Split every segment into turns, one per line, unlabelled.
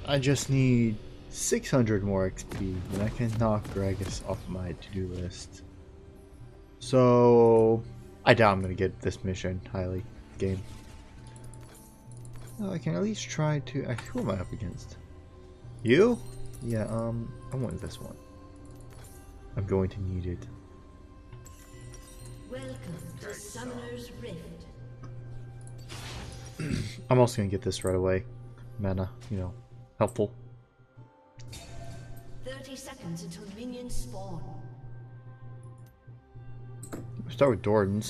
I just need 600 more XP, and I can knock Gragas off my to-do list. So I doubt I'm gonna get this mission highly game. Well, I can at least try to. Who am I up against? You? Yeah. I want this one. I'm going to need it.
Welcome to Summoner's Rift.
I'm also gonna get this right away. Mana, you know, helpful.
30 seconds until minions spawn.
Start with Dordan's.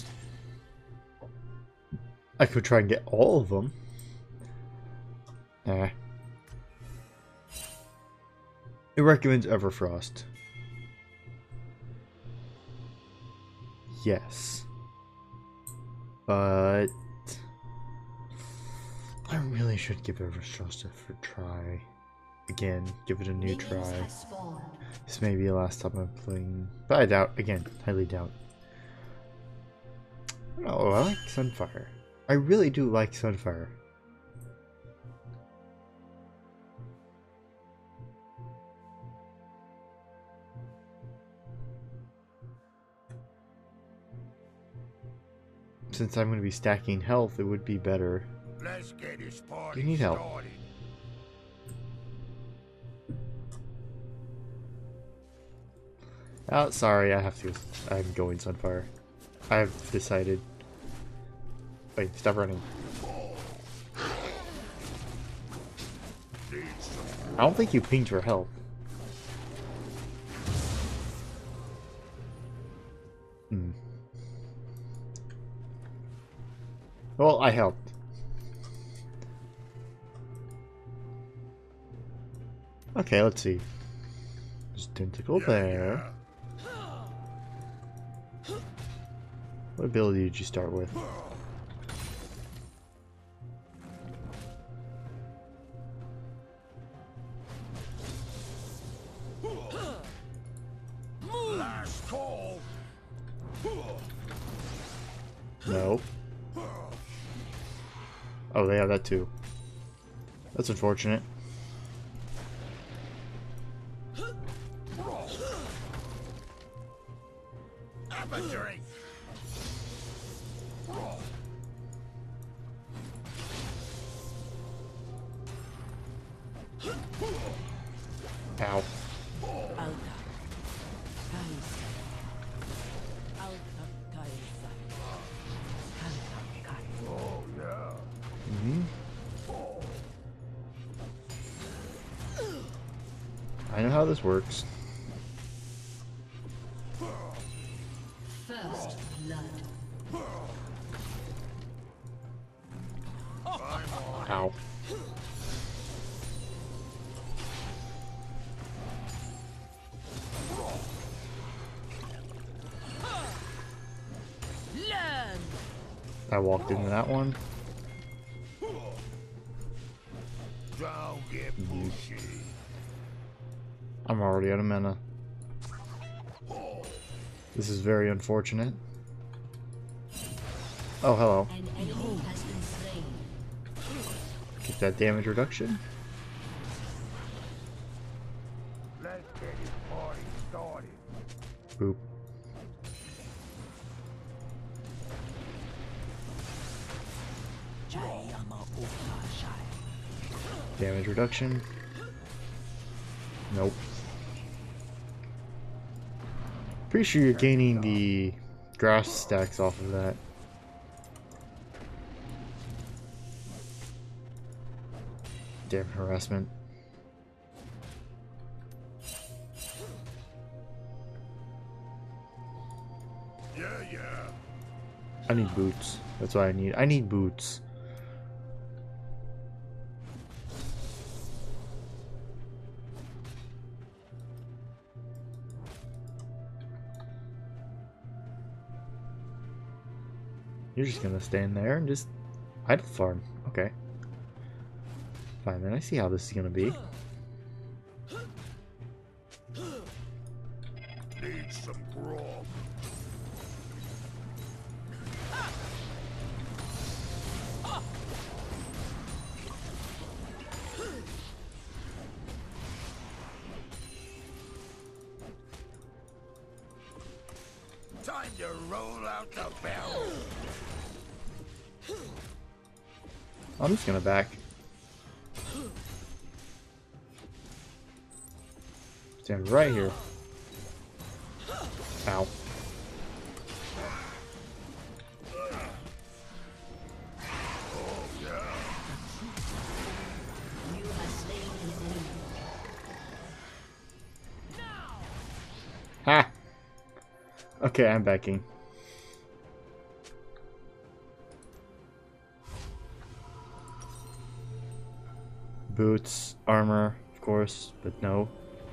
I could try and get all of them. Nah. It recommends Everfrost. Yes. But I really should give Everfrost a try. Again, give it a new try. This may be the last time I'm playing, but I doubt, again, highly doubt. Oh, I like Sunfire. I really do like Sunfire. Since I'm going to be stacking health, it would be better.
Let's get this party
You need help.
started.
Oh, sorry, I have to. I'm going Sunfire. I've decided. Wait, stop running. I don't think you pinged for help. Well, I helped. Okay, let's see. There's Tentacle there. What ability did you start with?
Last call.
No. Oh, they have that too. That's unfortunate.
Have a drink.
Ow.
Oh yeah.
I know how this works.
First blood.
Ow. I walked into that one.
Don't get pushy.
I'm already out of mana. This is very unfortunate. Oh, hello.
An enemy has been slain.
Get that damage reduction.
Let's get this party started.
Boop. Damage reduction. Nope. Pretty sure you're gaining the grass stacks off of that. Damn harassment.
Yeah.
I need boots. That's what I need. I need boots. You're just gonna stand there and just idle farm. Okay. Fine, then I see how this is gonna be.
Need some grog. to roll out the barrel.
I'm just gonna back. Stand right here. Ow. Ha! Okay, I'm backing. Boots, armor, of course, but no.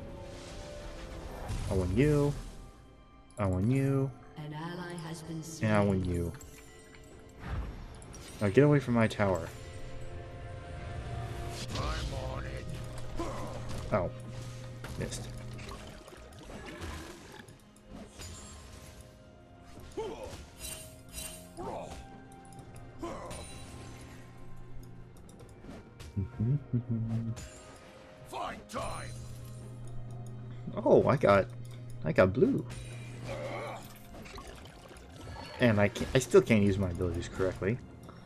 I want you. I want you.
An ally has been slain.
And I want you. Now get away from my tower.
I'm on it.
Oh. Missed.
Fight time.
Oh, I got blue. And I still can't use my abilities correctly.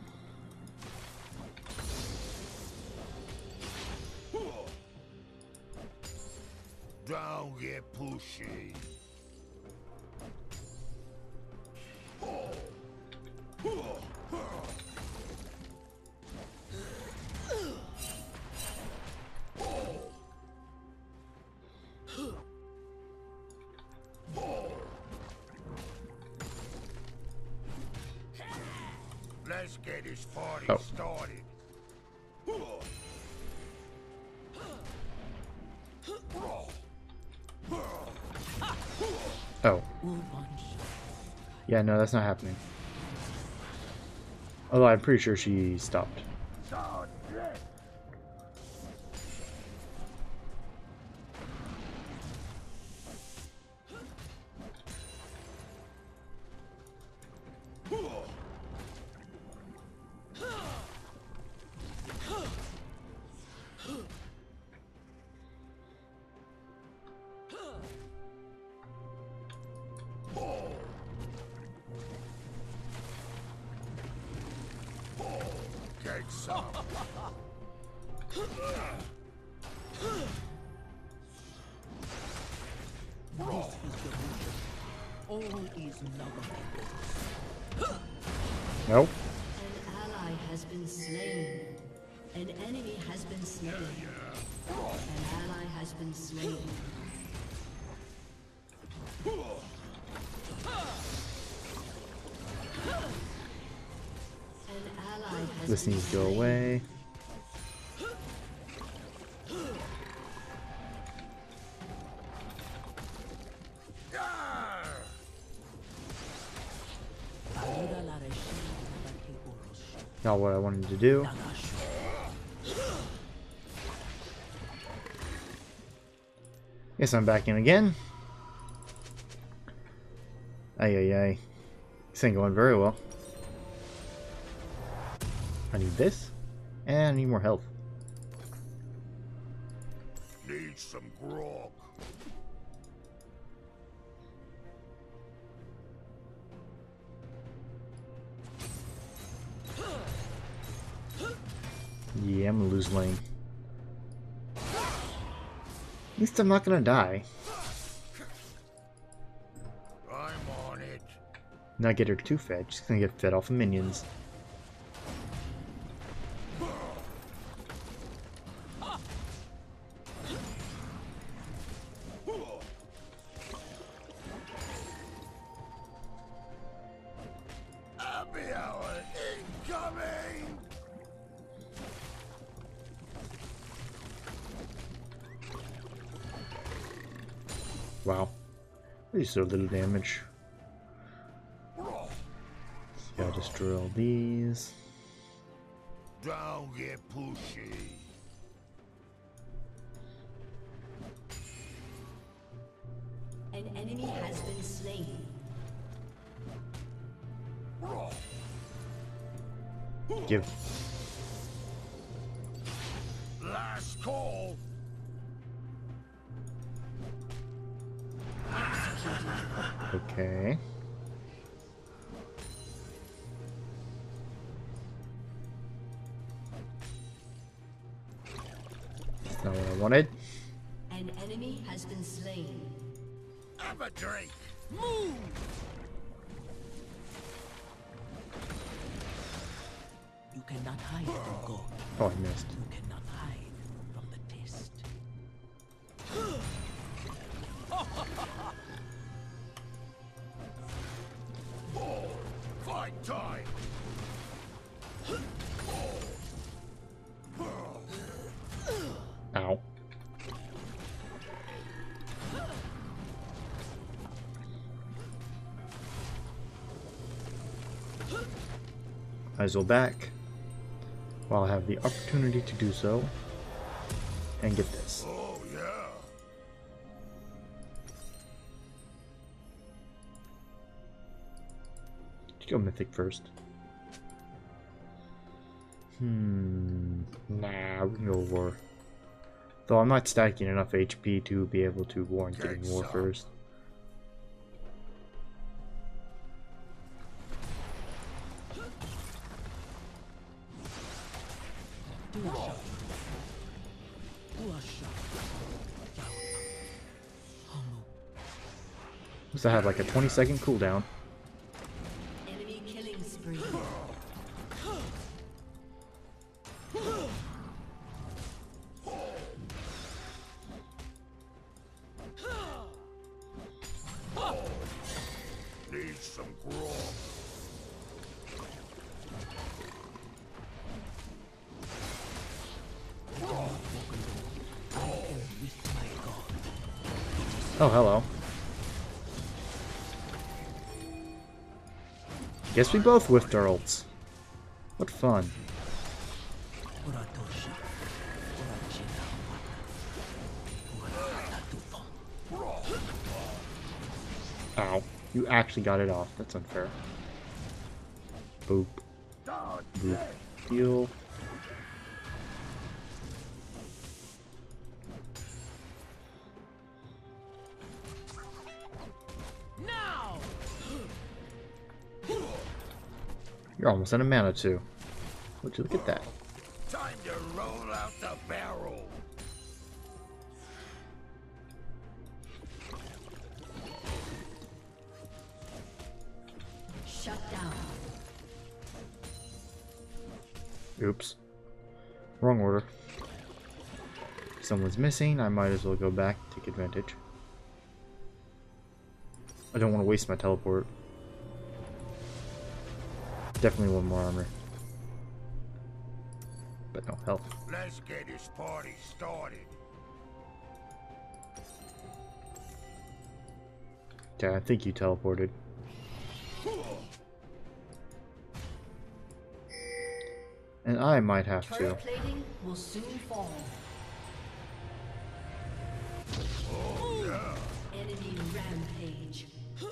Don't get pushy. Let's get this party started.
Oh. Yeah, no, that's not happening. Although I'm pretty sure she stopped.
Get some.
All is
Nope.
An ally has been slain. An enemy has been slain. An ally has been slain. An ally has
This
been
needs to go
slain.
away. Not what I wanted to do. Guess I'm back in again. Ay ay ay. This ain't going very well. I need this, and I need more health.
Need some grog.
Yeah, I'm gonna lose lane. At least I'm not gonna die.
I'm on it.
Not get her too fed. She's gonna get fed off of minions.
Happy hour incoming.
Wow. At least so little damage. Gotta destroy all these.
Don't get pushy.
An enemy has been slain.
Give.
Last call.
Okay. That's not what I wanted.
An enemy has been slain.
Have a drink. Move.
You cannot hide from God.
Oh, I missed.
You cannot hide from the test.
Fight time.
Ow. Might as well back while I have the opportunity to do so and get this.
Oh yeah.
Let's go mythic first. Nah, we can go war. Though I'm not stacking enough HP to be able to warrant getting war first. Does that have like a 20-second cooldown?
Enemy killing spree.
Need some grog.
Oh, hello. Guess we both whiffed our ults. What fun. Ow. You actually got it off. That's unfair. Boop. Boop. Heal. You're almost out of mana too. Would you look at that?
Time to roll out the barrel.
Shut down.
Oops. Wrong order. Someone's missing. I might as well go back, take advantage. I don't want to waste my teleport. Definitely one more armor. But no health.
Let's get this party started.
Yeah, I think you teleported. And I might have to.
Turret plating will soon fall.
Oh yeah.
Enemy rampage.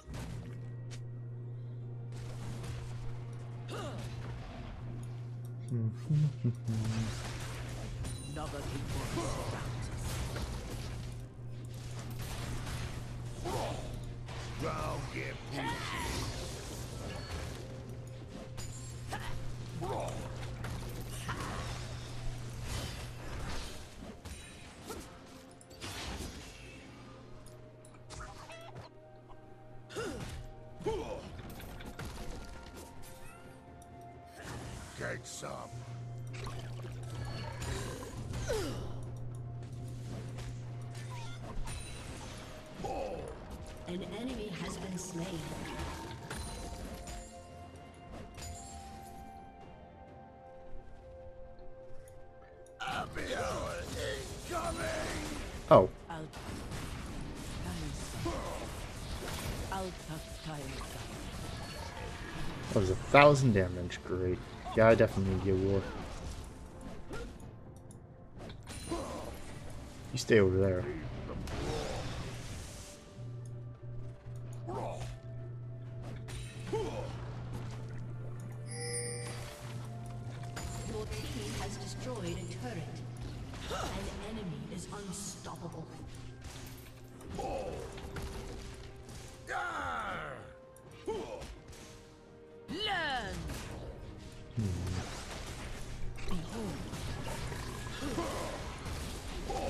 Another people.
Ground get Take some.
An enemy has been slain.
Incoming!
Oh, that was 1,000 damage. Great. Yeah, I definitely need to get war. You stay over there.
Your team has destroyed a turret. An enemy is unstoppable.
Learn. Behold.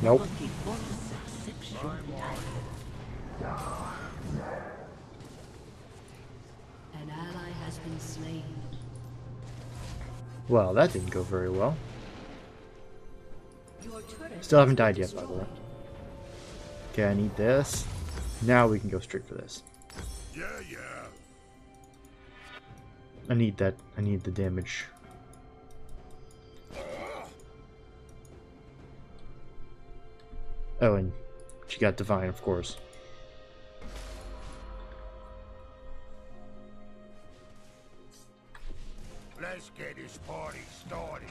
Nope.
Looking for exceptional
An ally has been slain.
Well, that didn't go very well.
Your turret
Still haven't
has
died
been
yet, by the way.
destroyed.
Okay, I need this. Now we can go straight for this.
Yeah, yeah.
I need that. I need the damage. Oh, and she got divine, of course.
Let's get this party started.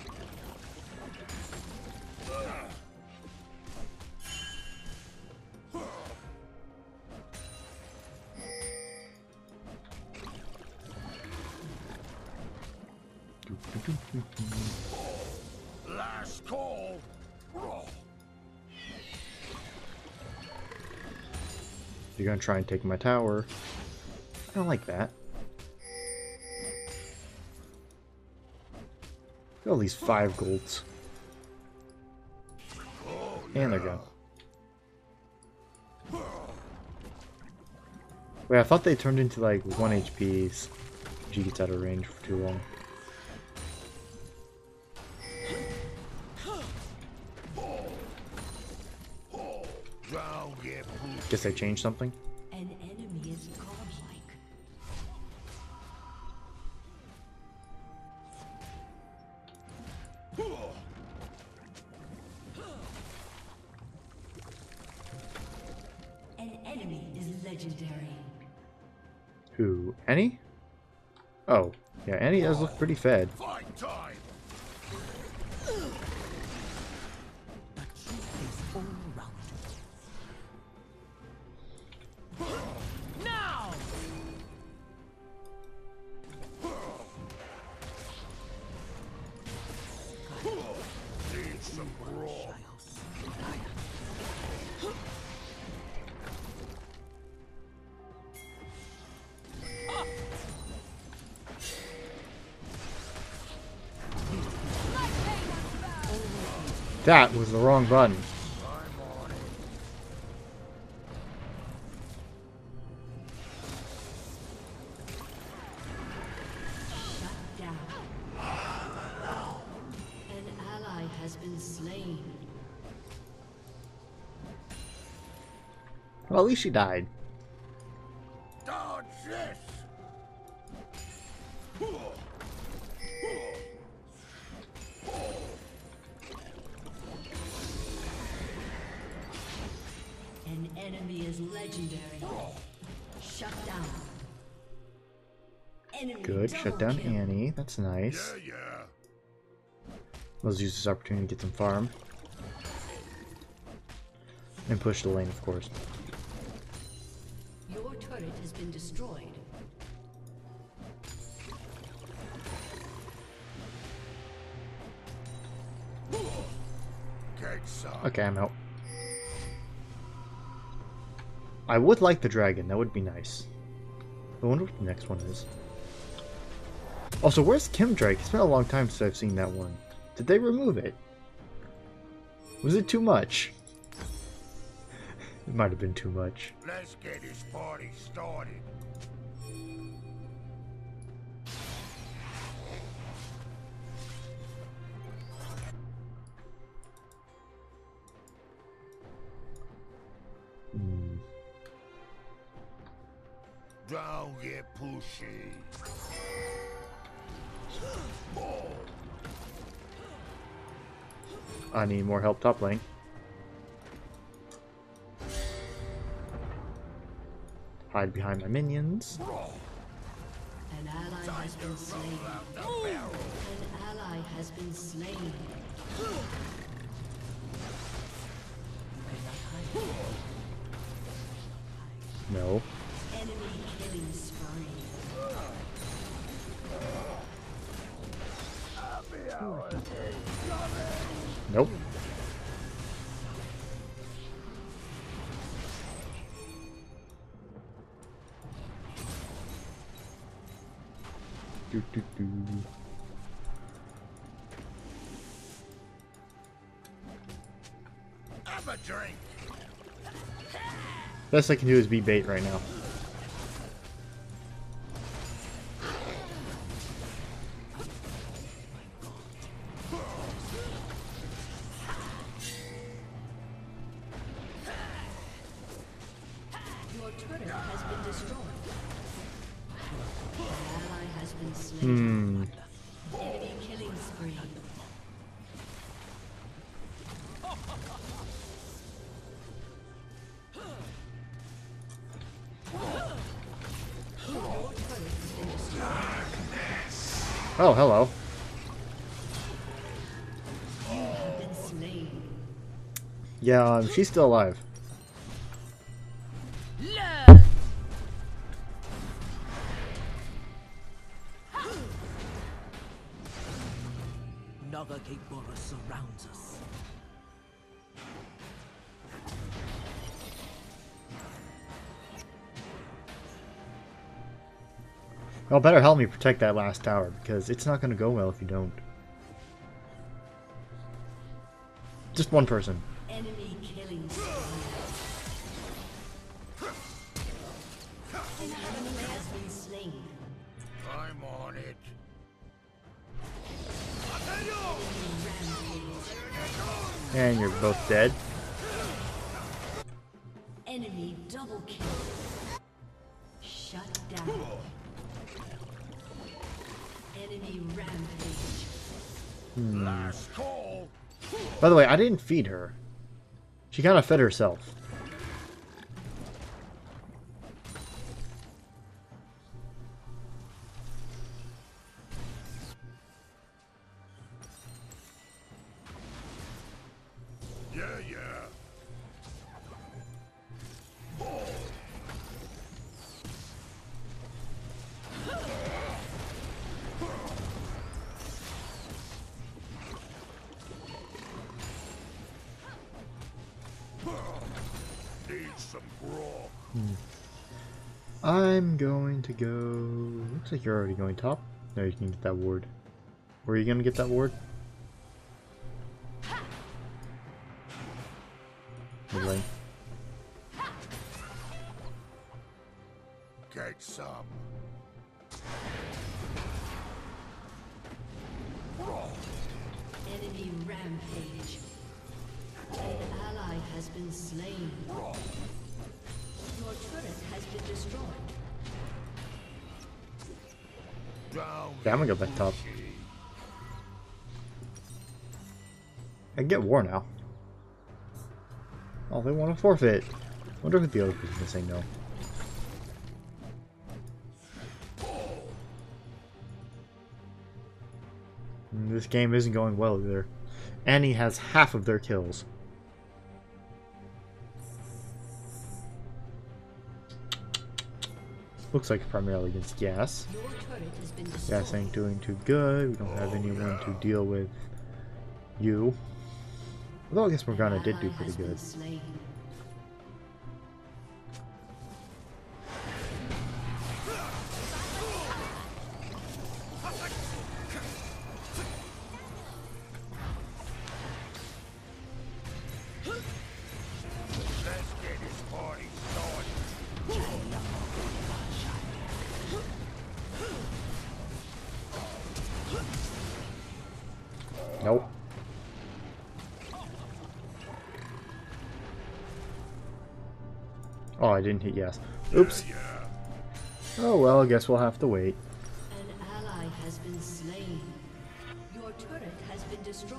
Last call.
You're gonna try and take my tower. I don't like that. Look at all these 5 golds. And they're gone. Wait, I thought they turned into like 1 HPs. She gets out of range for too long. Guess they changed something.
An enemy is godlike. An enemy is legendary.
Who? Annie? Oh, yeah, Annie does look pretty fed.
Fight time.
The truth is all around you. Now!
Need some brawl.
That was the wrong button.
Shut down. An ally has been slain.
Well, at least she died.
Dodge this.
An enemy is legendary. Shut down. Enemy
Good. Shut down
double kill.
Annie. That's nice.
Yeah, yeah.
Let's use this opportunity to get some farm. And push the lane, of course.
Your turret has been destroyed.
Get some.
Okay, I'm out. I would like the dragon. That would be nice. I wonder what the next one is. Also, where's Kim Drake? It's been a long time since I've seen that one. Did they remove it? Was it too much? It might have been too much.
Let's get this party started.
Hmm.
Don't get pushy.
I need more help top lane. Hide behind my minions.
An ally has been slain. An ally has been slain.
No.
Enemy killing spree.
Nope. Do, do, do.
Have a drink.
Best I can do is be bait right now.
Your turret has been destroyed. An ally has been slain. Enemy killing spree.
Oh, hello.
You have been slain.
Yeah, she's still alive.
Learn! Nagakibora surrounds us.
Well, better help me protect that last tower, because it's not going to go well if you don't. Just one person.
Enemy killing spree. An enemy has been slain.
I'm on it.
Rampage.
And you're both dead.
Enemy double kill. Shut down. Enemy rampage.
Last call.
By the way, I didn't feed her. She kind of fed herself.
Yeah, yeah. Need some grog.
I'm going to go... Looks like you're already going top. No, you can get that ward. Where are you going to get that ward? Mid lane.
Get some.
Enemy rampage. An ally has been slain. Your turret has been destroyed.
Down.
Yeah, I'm gonna go back top. I can get war now. Oh, they want to forfeit. Wonder if the other person's gonna say no. This game isn't going well either. Annie has half of their kills. Looks like primarily against Gas.
Your turret has been destroyed.
Gas ain't doing too good. We don't have anyone to deal with you. Although I guess Morgana did do pretty good.
Slain.
Let's get this party started.
Nope. Oh, I didn't hit yes. Oops.
Yeah.
Oh well, I guess we'll have to wait.
An ally has been slain. Your turret has been destroyed.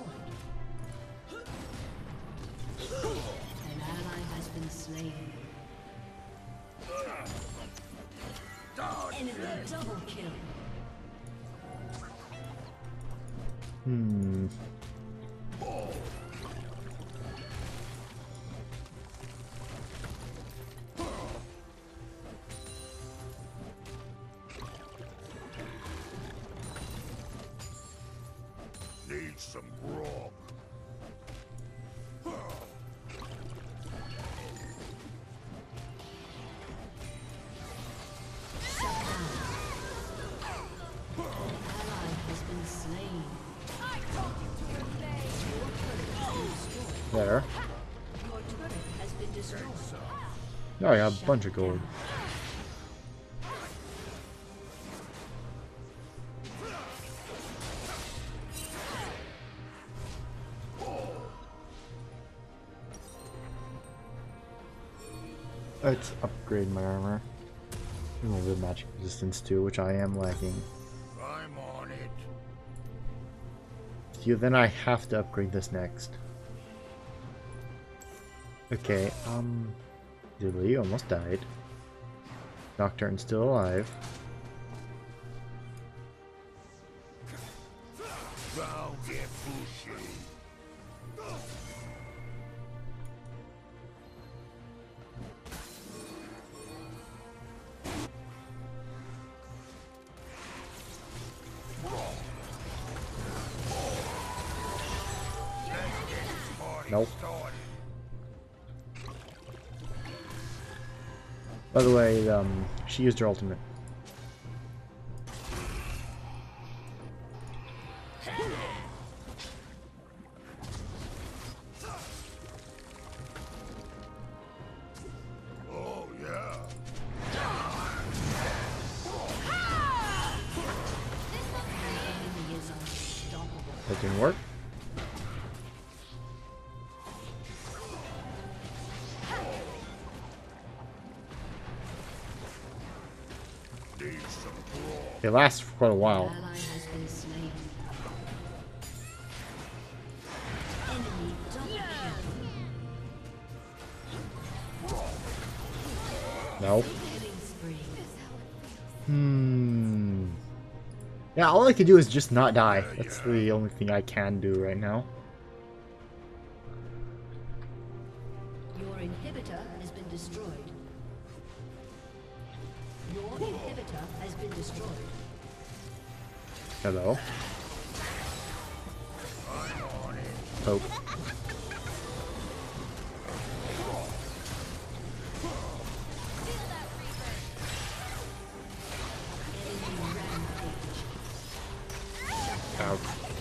An ally has been slain. Enemy double kill.
Hmm.
Need some grog.
Ally has been slain.
There.
Your turret
Oh, I got a bunch of gold. Let's upgrade my armor. A little bit of magic resistance too, which I am lacking.
I'm on it.
So then I have to upgrade this next. Okay, Dilly almost died. Nocturne's still alive.
Don't get pushy.
Nope. By the way, she used her ultimate.
Oh, yeah.
That didn't work.
Need some brawl.
It lasts for quite a while.
Ally has been slain. Enemy double kill.
No.
Killing spree.
Yeah, all I can do is just not die. That's the only thing I can do right now.
Your inhibitor has been destroyed. Your inhibitor has been destroyed.
Hello. Oh. Ouch.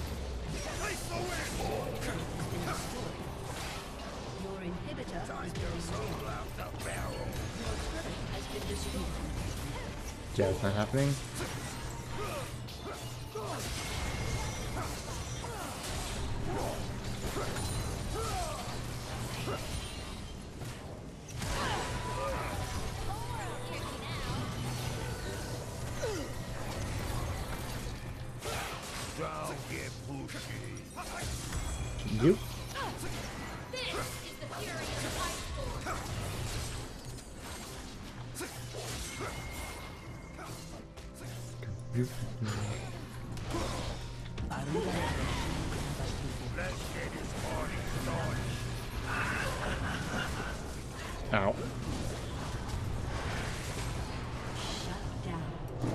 Your inhibitor has been destroyed. Your turret has been destroyed.
Yeah, it's not happening.
Don't get pushy.
You?
Let's get this party started.
Ow.
Shut down.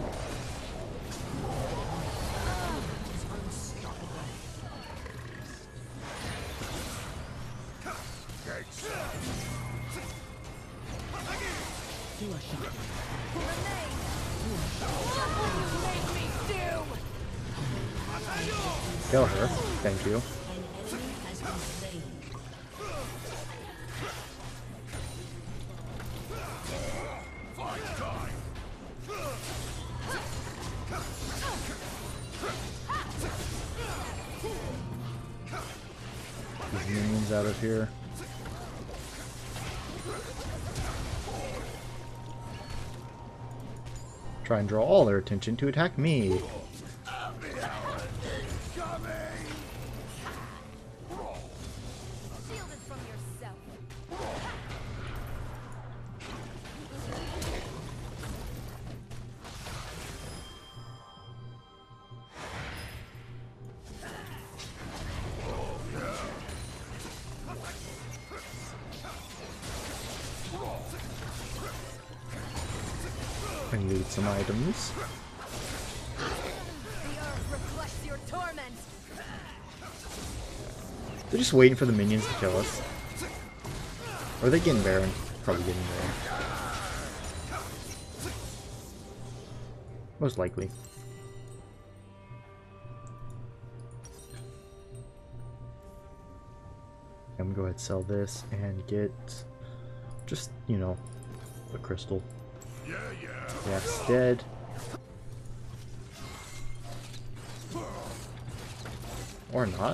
Is unstoppable.
Kill her. Thank you.
An enemy has been slain.
Fight time.
These minions out of here. Try and draw all their attention to attack me.
Shielded from yourself.
And loot some items.
The earth reflects your torment.
They're just waiting for the minions to kill us. Or are they getting Baron? Probably getting Baron. Most likely. I'm gonna go ahead and sell this and get just, you know, the crystal.
Yeah, yeah.
That's dead. Or not.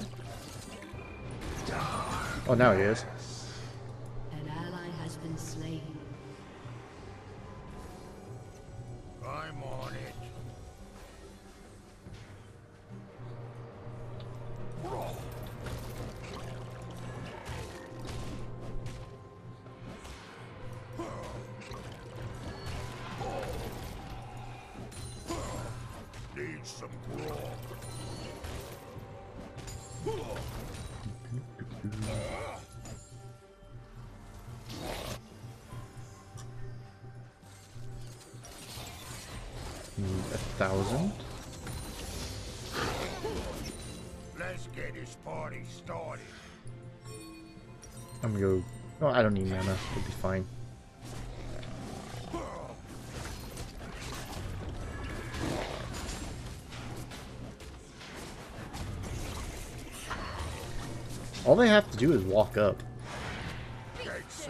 Oh, now he is.
An ally has been slain.
I'm on it. Need some grog.
Need 1,000.
Let's get this party started.
I'm gonna go. Oh, I don't need mana. It'll be fine. All they have to do is walk up.
Get some.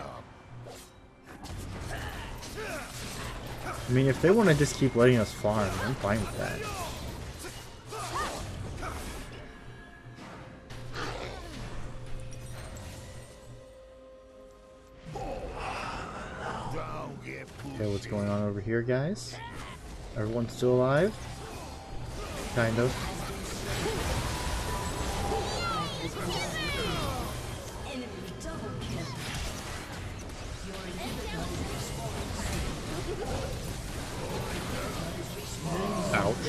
I mean, if they want to just keep letting us farm, I'm fine with that.
Don't get
Okay, what's going on over here, guys? Everyone's still alive? Kind of.
Enemy double kill. Your inhibitor
Ouch.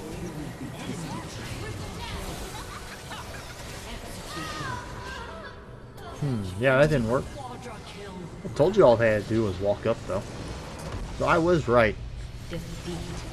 Yeah, that didn't work.
quadra kill.
I told you all they had to do was walk up, though. So I was right.
Defeat.